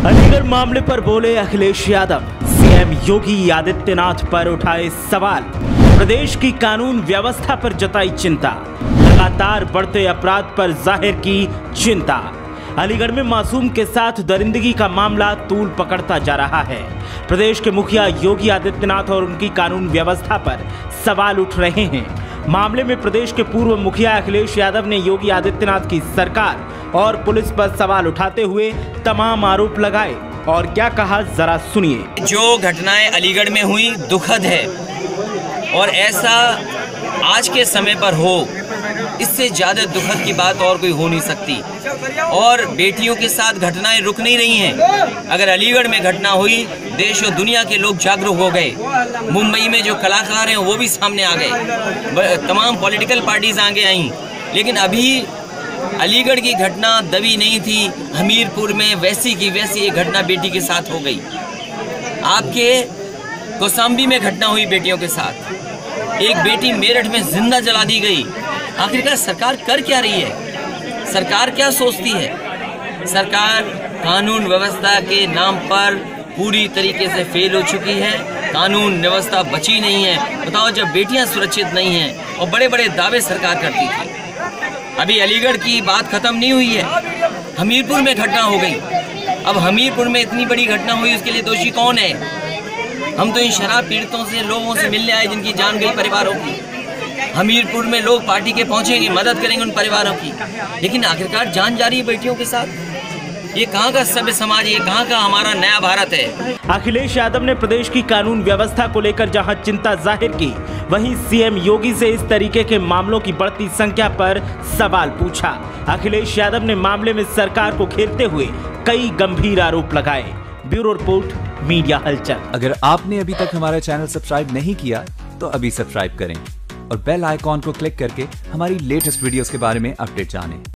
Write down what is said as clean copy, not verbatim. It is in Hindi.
अलीगढ़ मामले पर बोले अखिलेश यादव। सीएम योगी आदित्यनाथ पर उठाए सवाल। प्रदेश की कानून व्यवस्था पर जताई चिंता। लगातार बढ़ते अपराध पर जाहिर की चिंता। अलीगढ़ में मासूम के साथ दरिंदगी का मामला तूल पकड़ता जा रहा है। प्रदेश के मुखिया योगी आदित्यनाथ और उनकी कानून व्यवस्था पर सवाल उठ रहे हैं। मामले में प्रदेश के पूर्व मुखिया अखिलेश यादव ने योगी आदित्यनाथ की सरकार और पुलिस पर सवाल उठाते हुए तमाम आरोप लगाए और क्या कहा, जरा सुनिए। जो घटनाएं अलीगढ़ में हुई दुखद है और ऐसा आज के समय पर हो, इससे ज़्यादा दुखद की बात और कोई हो नहीं सकती। और बेटियों के साथ घटनाएं रुक नहीं रही हैं। अगर अलीगढ़ में घटना हुई, देश और दुनिया के लोग जागरूक हो गए। मुंबई में जो कलाकार हैं वो भी सामने आ गए, तमाम पॉलिटिकल पार्टीज आगे आई। लेकिन अभी अलीगढ़ की घटना दबी नहीं थी। हमीरपुर में वैसी की वैसी एक घटना बेटी के साथ हो गई। आपके कौशाम्बी में घटना हुई बेटियों के साथ। एक बेटी मेरठ में जिंदा जला दी गई। आखिरकार सरकार कर क्या रही है? सरकार क्या सोचती है? सरकार कानून व्यवस्था के नाम पर पूरी तरीके से फेल हो चुकी है। कानून व्यवस्था बची नहीं है। बताओ, जब बेटियां सुरक्षित नहीं हैं और बड़े बड़े दावे सरकार करती थी। अभी अलीगढ़ की बात खत्म नहीं हुई है, हमीरपुर में घटना हो गई। अब हमीरपुर में इतनी बड़ी घटना हुई, उसके लिए दोषी कौन है? हम तो इन शराब पीड़ितों से, लोगों से मिलने आए जिनकी जान गई परिवारों की। हमीरपुर में लोग पार्टी के पहुंचेंगे, मदद करेंगे उन परिवारों की, लेकिन आखिरकार जान जा रही है बेटियों के साथ। ये कहाँ का सभ्य समाज, ये कहाँ का हमारा नया भारत है? अखिलेश यादव ने प्रदेश की कानून व्यवस्था को लेकर जहां चिंता जाहिर की, वहीं सीएम योगी से इस तरीके के मामलों की बढ़ती संख्या पर सवाल पूछा। अखिलेश यादव ने मामले में सरकार को घेरते हुए कई गंभीर आरोप लगाए। ब्यूरो रिपोर्ट, मीडिया हलचल। अगर आपने अभी तक हमारा चैनल सब्सक्राइब नहीं किया तो अभी सब्सक्राइब करें और बेल आइकॉन को क्लिक करके हमारी लेटेस्ट वीडियोस के बारे में अपडेट जानें।